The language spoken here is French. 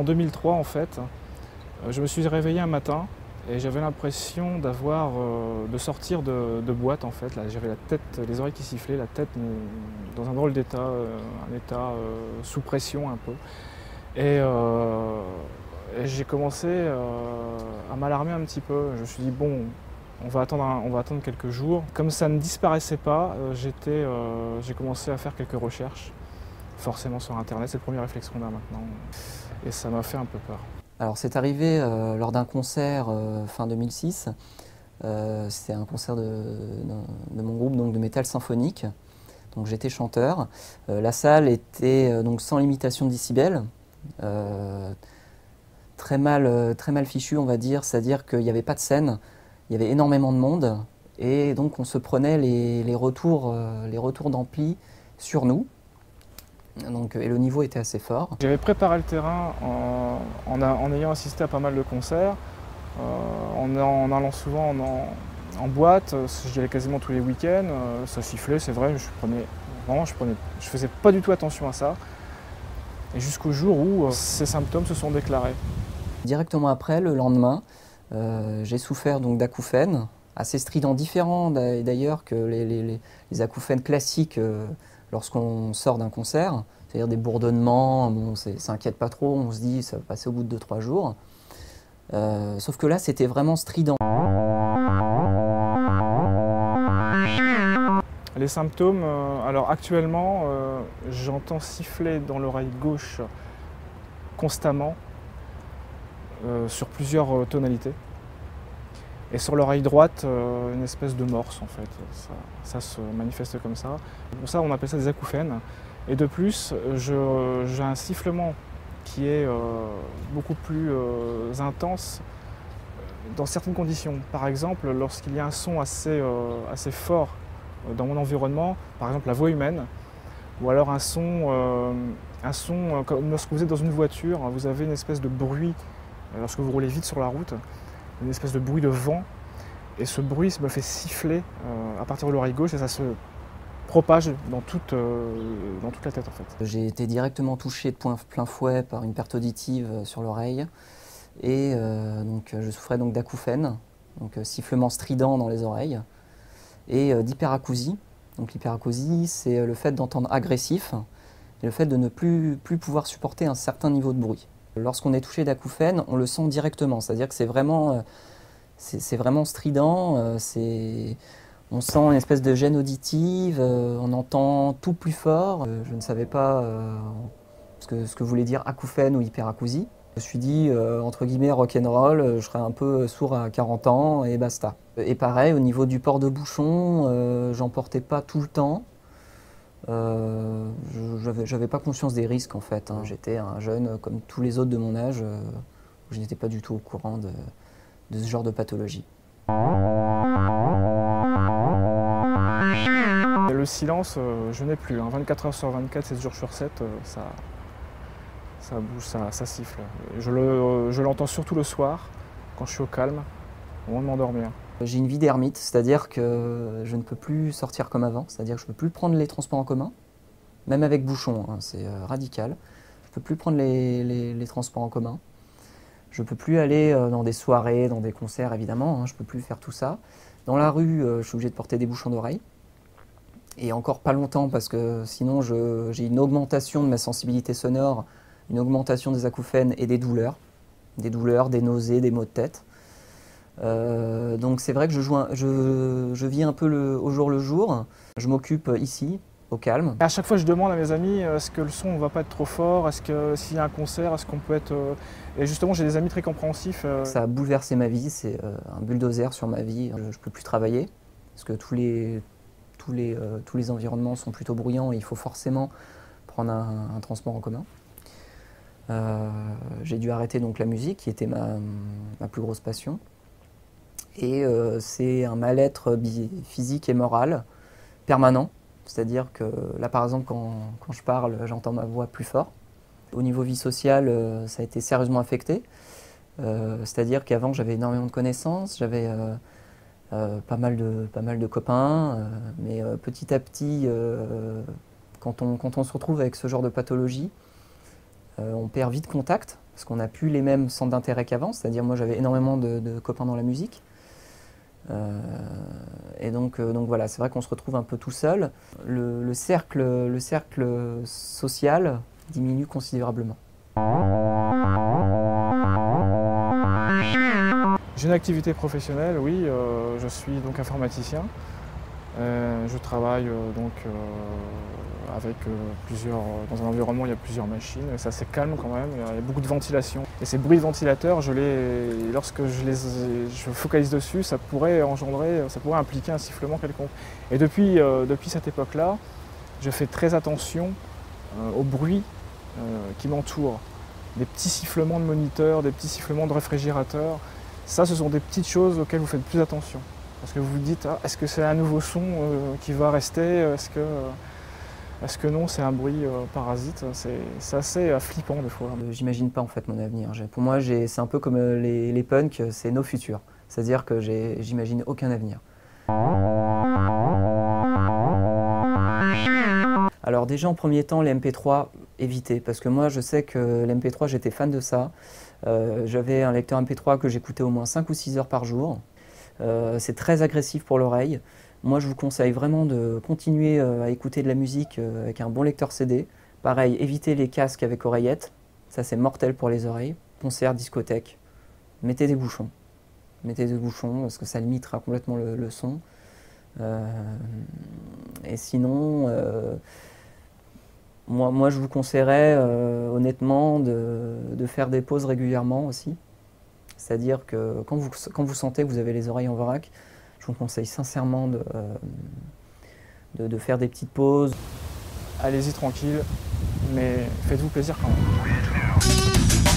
en 2003 en fait. Je me suis réveillé un matin et j'avais l'impression de sortir de boîte en fait. Là, j'avais la tête, les oreilles qui sifflaient, la tête dans un drôle d'état, un état sous pression un peu. Et j'ai commencé à m'alarmer un petit peu. Je me suis dit bon, on va attendre quelques jours. Comme ça ne disparaissait pas, j'ai commencé à faire quelques recherches, forcément sur internet, c'est le premier réflexe qu'on a maintenant. Et ça m'a fait un peu peur. Alors c'est arrivé lors d'un concert fin 2006. C'était un concert de mon groupe donc de métal symphonique. Donc j'étais chanteur. La salle était donc sans limitation de décibels. Très mal fichu on va dire, c'est-à-dire qu'il n'y avait pas de scène, il y avait énormément de monde et donc on se prenait les retours d'ampli sur nous. Donc, et le niveau était assez fort. J'avais préparé le terrain en ayant assisté à pas mal de concerts, en allant souvent en boîte, j'y allais quasiment tous les week-ends, ça sifflait, c'est vrai, je faisais pas du tout attention à ça. Et jusqu'au jour où ces symptômes se sont déclarés. Directement après, le lendemain, j'ai souffert donc d'acouphènes, assez stridents, différents d'ailleurs que les acouphènes classiques lorsqu'on sort d'un concert, c'est-à-dire des bourdonnements, bon, ça inquiète pas trop, on se dit ça va passer au bout de 2-3 jours. Sauf que là, c'était vraiment strident. Les symptômes, alors actuellement, j'entends siffler dans l'oreille gauche constamment, sur plusieurs tonalités. Et sur l'oreille droite, une espèce de morse en fait, ça se manifeste comme ça. Pour ça, on appelle ça des acouphènes. Et de plus, j'ai un sifflement qui est beaucoup plus intense dans certaines conditions. Par exemple, lorsqu'il y a un son assez fort dans mon environnement, par exemple la voix humaine, ou alors un son comme lorsque vous êtes dans une voiture, vous avez une espèce de bruit, lorsque vous roulez vite sur la route, une espèce de bruit de vent, et ce bruit me fait siffler à partir de l'oreille gauche et ça se propage dans toute la tête en fait. J'ai été directement touché de plein fouet par une perte auditive sur l'oreille et donc je souffrais donc d'acouphènes, donc sifflements stridents dans les oreilles et d'hyperacousie. Donc l'hyperacousie, c'est le fait d'entendre agressif et le fait de ne plus pouvoir supporter un certain niveau de bruit. Lorsqu'on est touché d'acouphènes, on le sent directement, c'est-à-dire que c'est vraiment strident, on sent une espèce de gêne auditive, on entend tout plus fort. Je ne savais pas ce que voulait dire acouphène ou hyperacousie. Je me suis dit, entre guillemets, rock'n'roll, je serais un peu sourd à 40 ans et basta. Et pareil, au niveau du port de bouchon, j'en portais pas tout le temps. J'avais pas conscience des risques en fait. Hein. J'étais un jeune comme tous les autres de mon âge, je n'étais pas du tout au courant de ce genre de pathologie. Le silence, je n'ai plus. 24 heures sur 24, 7 jours sur 7, ça bouge, ça siffle. Je l'entends surtout le soir, quand je suis au calme, au moment de m'endormir. J'ai une vie d'ermite, c'est-à-dire que je ne peux plus sortir comme avant, c'est-à-dire que je ne peux plus prendre les transports en commun, même avec bouchon, hein, c'est radical. Je ne peux plus prendre les transports en commun. Je ne peux plus aller dans des soirées, dans des concerts évidemment, hein, je ne peux plus faire tout ça. Dans la rue, je suis obligé de porter des bouchons d'oreille. Et encore pas longtemps parce que sinon j'ai une augmentation de ma sensibilité sonore, une augmentation des acouphènes et des douleurs, des nausées, des maux de tête. Donc c'est vrai que je vis un peu au jour le jour. Je m'occupe ici, au calme. À chaque fois, je demande à mes amis, est-ce que le son ne va pas être trop fort? Est-ce que s'il y a un concert, est-ce qu'on peut être... Et justement, j'ai des amis très compréhensifs. Ça a bouleversé ma vie, c'est un bulldozer sur ma vie. Je ne peux plus travailler parce que tous les environnements sont plutôt bruyants et il faut forcément prendre un transport en commun. J'ai dû arrêter donc la musique qui était ma plus grosse passion. Et c'est un mal-être physique et moral permanent. C'est-à-dire que là, par exemple, quand je parle, j'entends ma voix plus fort. Au niveau vie sociale, ça a été sérieusement affecté. C'est-à-dire qu'avant, j'avais énormément de connaissances, j'avais pas mal de copains, mais petit à petit, quand on se retrouve avec ce genre de pathologie, on perd vite contact parce qu'on n'a plus les mêmes centres d'intérêt qu'avant, c'est-à-dire moi j'avais énormément de copains dans la musique. Et donc voilà, c'est vrai qu'on se retrouve un peu tout seul. Le cercle social diminue considérablement. J'ai une activité professionnelle, oui, je suis donc informaticien. Je travaille avec dans un environnement où il y a plusieurs machines, c'est assez calme quand même, il y a beaucoup de ventilation. Et ces bruits de ventilateur, lorsque je focalise dessus, ça pourrait impliquer un sifflement quelconque. Et depuis cette époque-là, je fais très attention aux bruits qui m'entourent. Des petits sifflements de moniteur, des petits sifflements de réfrigérateur. Ça, ce sont des petites choses auxquelles vous faites plus attention. Parce que vous vous dites, ah, est-ce que c'est un nouveau son qui va rester? Est-ce que non, c'est un bruit parasite? C'est assez flippant des fois. J'imagine pas en fait mon avenir. Pour moi, c'est un peu comme les punks, c'est nos futurs. C'est-à-dire que j'imagine aucun avenir. Alors déjà en premier temps, les MP3, éviter. Parce que moi, je sais que les MP3, j'étais fan de ça. J'avais un lecteur MP3 que j'écoutais au moins 5 ou 6 heures par jour. C'est très agressif pour l'oreille. Moi, je vous conseille vraiment de continuer à écouter de la musique avec un bon lecteur CD. Pareil, évitez les casques avec oreillettes. Ça, c'est mortel pour les oreilles. Concert, discothèque. Mettez des bouchons. Mettez des bouchons parce que ça limitera complètement le son. Et sinon, moi, je vous conseillerais honnêtement de faire des pauses régulièrement aussi. C'est-à-dire que quand vous sentez que vous avez les oreilles en vrac, je vous conseille sincèrement de faire des petites pauses. Allez-y tranquille, mais faites-vous plaisir quand même.